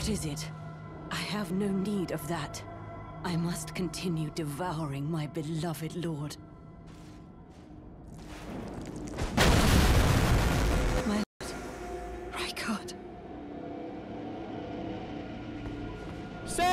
What is it? I have no need of that. I must continue devouring my beloved lord. My lord, Rykard. Say